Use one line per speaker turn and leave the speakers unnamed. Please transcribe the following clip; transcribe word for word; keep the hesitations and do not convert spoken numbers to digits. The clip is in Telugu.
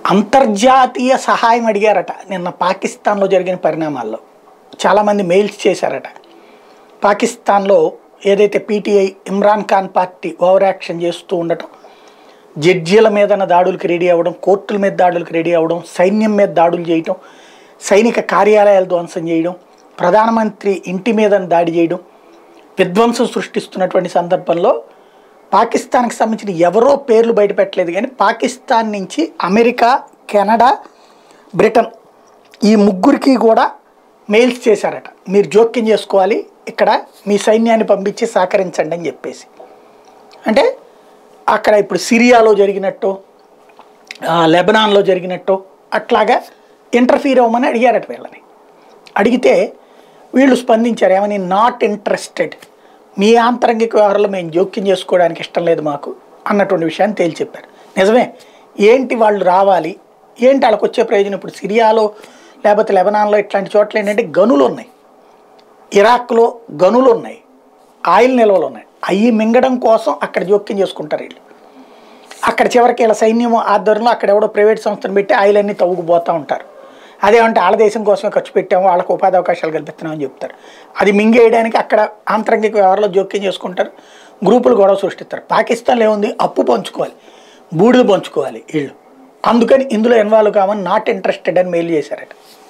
అంతర్జాతీయ సహాయం అడిగారట నిన్న పాకిస్తాన్లో జరిగిన పరిణామాల్లో. చాలామంది మెయిల్స్ చేశారట. పాకిస్తాన్లో ఏదైతే PTI Imran Khan party over action చేస్తూ ఉండటం, జడ్జీల మీద దాడులకు రెడీ అవ్వడం, కోర్టుల మీద దాడులకు రెడీ అవ్వడం, సైన్యం మీద దాడులు చేయడం, సైనిక కార్యాలయాలు ధ్వంసం చేయడం, ప్రధానమంత్రి ఇంటి మీద దాడి చేయడం, విధ్వంసం సృష్టిస్తున్నటువంటి సందర్భంలో పాకిస్తాన్కి సంబంధించిన ఎవరో పేర్లు బయటపెట్టలేదు కానీ పాకిస్తాన్ నుంచి అమెరికా, కెనడా, బ్రిటన్ ఈ ముగ్గురికి కూడా మెయిల్స్ చేశారట. మీరు జోక్యం చేసుకోవాలి, ఇక్కడ మీ సైన్యాన్ని పంపించి సహకరించండి అని చెప్పేసి. అంటే అక్కడ ఇప్పుడు సిరియాలో జరిగినట్టు, లెబనాన్లో జరిగినట్టు అట్లాగా ఇంటర్ఫీర్ అవ్వమని అడిగారట వీళ్ళని. అడిగితే వీళ్ళు స్పందించారు, ఏమని, నాట్ ఇంట్రెస్టెడ్, మీ ఆంతరంగిక వ్యవహారంలో మేము జోక్యం చేసుకోవడానికి ఇష్టం లేదు మాకు అన్నటువంటి విషయాన్ని తేల్చి చెప్పారు. నిజమే, ఏంటి వాళ్ళు రావాలి, ఏంటి వాళ్ళకి వచ్చే ప్రయోజనం? ఇప్పుడు సిరియాలో లేకపోతే లెబనాన్లో ఇట్లాంటి చోట్ల ఏంటంటే గనులు ఉన్నాయి, ఇరాక్లో గనులు ఉన్నాయి, ఆయిల్ నిల్వలు ఉన్నాయి. అవి మింగడం కోసం అక్కడ జోక్యం చేసుకుంటారు వీళ్ళు. అక్కడ చివరికి వీళ్ళ సైన్యం ఆధ్వర్యంలో అక్కడ ఎవడో ప్రైవేట్ సంస్థను పెట్టి ఆయిల్ అన్నీ తవ్వుకుపోతూ ఉంటారు. అదేమంటే వాళ్ళ దేశం కోసమే ఖర్చు పెట్టాము, వాళ్ళకు ఉపాధి అవకాశాలు కల్పిస్తున్నామని చెప్తారు. అది మింగేయడానికి అక్కడ ఆంతరంగిక వ్యవహారంలో జోక్యం చేసుకుంటారు, గ్రూపులు గొడవ సృష్టిస్తారు. పాకిస్తాన్లో ఏముంది, అప్పు పంచుకోవాలి, బూడిలు పంచుకోవాలి వీళ్ళు. అందుకని ఇందులో ఇన్వాల్వ్ కామని నాట్ ఇంట్రెస్టెడ్ అని మెయిల్ చేశారట.